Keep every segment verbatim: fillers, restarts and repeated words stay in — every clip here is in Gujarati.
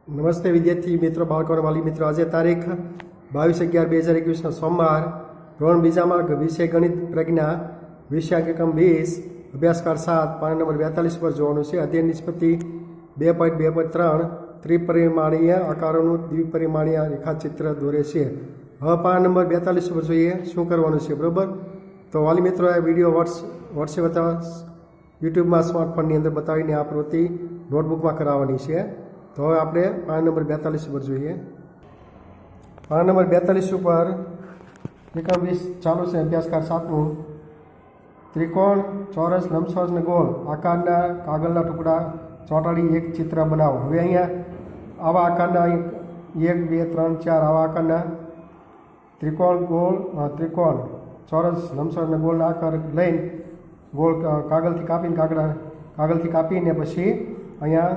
नमस्ते विद्यार्थी मित्रों, बाळको અને વાલી મિત્રો, આજે તારીખ બાવીસ અગિયાર બે હજાર એકવીસનો સોમવાર, ધોરણ બીજામાં વિષય ગણિત પ્રજ્ઞા વિષયાંક એકમ વીસ અભ્યાસકાર સાત પાન નંબર બેતાલીસ પર જોવાનું છે. અધ્યયન નિષ્પત્તિ બે પોઈન્ટ બે પોઈન્ટ ત્રણ ત્રિપરિમાણીય આકારોનું દ્વિપરિમાણીય રેખાચિત્ર દોરે છે. હવે પાન નંબર બેતાલીસ પર જોઈએ શું કરવાનું છે. બરાબર, તો વાલી મિત્રો આ વિડીયો વોટ્સ વોટ્સએપ અથવા યુટ્યુબમાં સ્માર્ટફોનની અંદર બતાવીને આ પ્રવૃત્તિ નોટબુકમાં કરાવવાની છે. તો હવે આપણે પાન નંબર બેતાલીસ ઉપર જોઈએ. પાન નંબર બેતાલીસ ઉપર એકમ વીસ ચાલુ છે. અભ્યાસકાર સાતમું. ત્રિકોણ, ચોરસ, લંબચોરસ અને ગોળ આકારના કાગળના ટુકડા ચોંટાડી એક ચિત્ર બનાવો. હવે અહીંયા આવા આકારના એક બે ત્રણ ચાર આવા આકારના ત્રિકોણ, ગોળ, ત્રિકોણ, ચોરસ, લંબચોરસ અને ગોળના આકાર લઈને ગોળ કાગળથી કાપીને કાગળ કાગળથી કાપીને પછી અહીંયા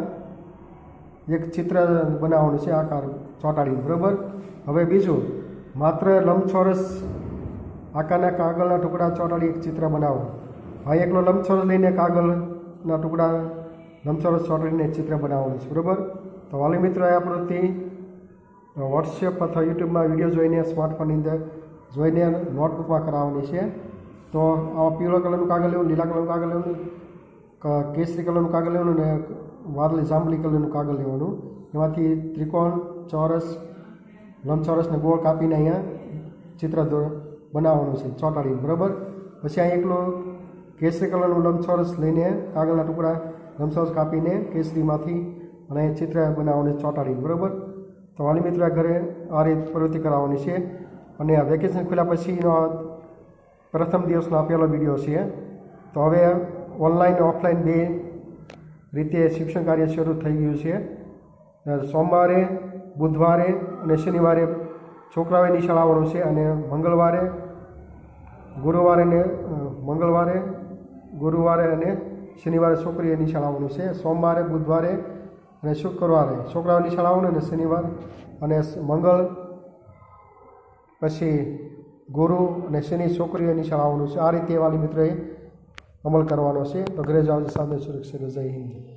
એક ચિત્ર બનાવવાનું છે આકાર ચોંટાડીને. બરાબર, હવે બીજું માત્ર લંબચોરસ આકારના કાગળના ટુકડા ચોંટાડી એક ચિત્ર બનાવો. આ એકલો લંબચોરસ લઈને કાગળના ટુકડા લંબચોરસ ચોંટાડીને ચિત્ર બનાવવાનું છે. બરાબર, તો વાલી મિત્રો આ પ્રવૃત્તિ વોટ્સએપ અથવા યુટ્યુબમાં વિડીયો જોઈને સ્માર્ટફોનની અંદર જોઈને નોટબુકમાં કરાવવાની છે. તો આવા પીળો કલરનું કાગળ લેવું, લીલા કલરનું કાગળ લેવાનું, કેસરી કલરનું કાગળ લેવાનું અને વાદળી જાંબલી કલરનું કાગળ લેવાનું. એમાંથી ત્રિકોણ, ચોરસ, લંબચોરસ ને ગોળ કાપીને અહીંયા ચિત્ર બનાવવાનું છે ચોંટાડીને. બરાબર, પછી અહીંયા એકલું કેસરી કલરનું લંબચોરસ લઈને કાગળના ટુકડા લંબચોરસ કાપીને કેસરીમાંથી અને ચિત્ર બનાવવાનું ચોંટાડીને. બરાબર, તો વાલી મિત્રો ઘરે આ રીત પ્રવૃત્તિ કરાવવાની છે. અને આ વેકેશન ખુલ્યા પછીનો પ્રથમ દિવસનો આપેલો વિડીયો છે. તો હવે ઓનલાઈન ઓફલાઈન બે રીતે શિક્ષણ કાર્ય શરૂ થઈ ગયું છે. સોમવારે, બુધવારે અને શનિવારે છોકરાઓએ નિશાળ આવવાનું છે અને મંગળવારે ગુરુવારે ને મંગળવારે ગુરુવારે અને શનિવારે છોકરીએ નિશાળ આવવાનું છે. સોમવારે, બુધવારે અને શુક્રવારે છોકરાઓ નિશાળ આવવાનું અને શનિવાર અને મંગળ પછી ગુરુ અને શનિ છોકરીઓ નિશાળ આવવાનું છે. આ રીતે વાલી મિત્રોએ અમલ કરવાનો છે. તો ઘરે જાઓ, સામે સુરક્ષિત. જય હિન્દ.